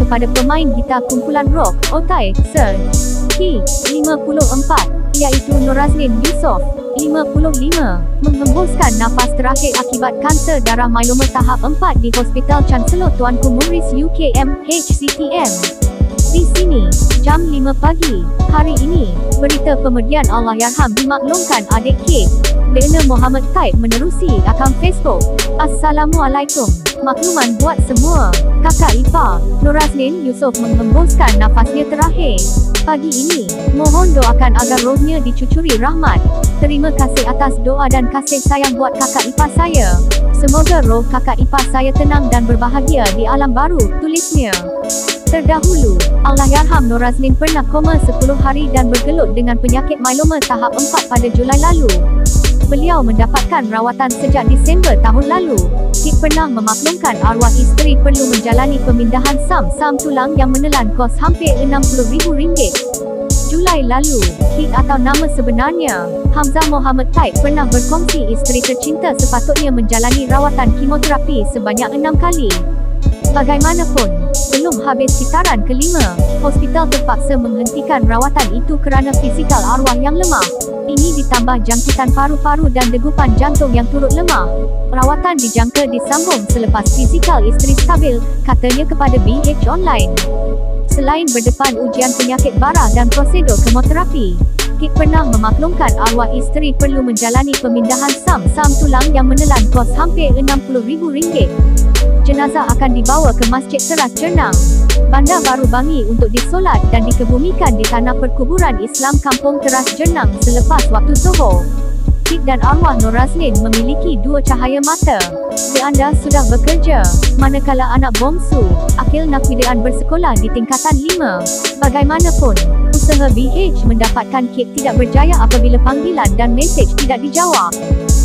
kepada pemain gitar kumpulan rock, Otai, Sir Ki, 54, iaitu Noraznin Yusof, 55, menghembuskan nafas terakhir akibat kanser darah myeloma tahap 4 di Hospital Chancellor Tuanku Muris UKM HCTM. Di sini, jam 5 pagi, hari ini, berita pemedian Allahyarham dimaklumkan adik K, Dana Muhammad Taib menerusi akaun Facebook. Assalamualaikum. Makluman buat semua. Kakak ipar, Noraznin Yusof menghembuskan nafasnya terakhir. Pagi ini, mohon doakan agar rohnya dicucuri rahmat. Terima kasih atas doa dan kasih sayang buat kakak ipar saya. Semoga roh kakak ipar saya tenang dan berbahagia di alam baru, tulisnya. Terdahulu, Allahyarham Noraznin pernah koma 10 hari dan bergelut dengan penyakit myeloma tahap 4 pada Julai lalu. Beliau mendapatkan rawatan sejak Disember tahun lalu. Kit pernah memaklumkan arwah isteri perlu menjalani pemindahan sam tulang yang menelan kos hampir RM60,000. Julai lalu, Kit atau nama sebenarnya, Hamzah Muhammad Taib pernah berkongsi isteri tercinta sepatutnya menjalani rawatan kemoterapi sebanyak 6 kali. Bagaimanapun, belum habis kitaran kelima, hospital terpaksa menghentikan rawatan itu kerana fizikal arwah yang lemah. Ini ditambah jangkitan paru-paru dan degupan jantung yang turut lemah. Rawatan dijangka disambung selepas fizikal isteri stabil, katanya kepada BH Online. Selain berdepan ujian penyakit bara dan prosedur kemoterapi, Kit pernah memaklumkan arwah isteri perlu menjalani pemindahan sam tulang yang menelan kos hampir RM60,000. Jenazah akan dibawa ke Masjid Teras Cernang, Bandar Baru Bangi untuk disolat dan dikebumikan di tanah perkuburan Islam Kampung Teras Cernang selepas waktu Zuhur. Kit dan arwah Noraznin memiliki 2 cahaya mata. Di anda sudah bekerja, manakala anak bongsu, Akil Naqwidian bersekolah di tingkatan 5. Bagaimanapun, usaha BH mendapatkan Kit tidak berjaya apabila panggilan dan mesej tidak dijawab.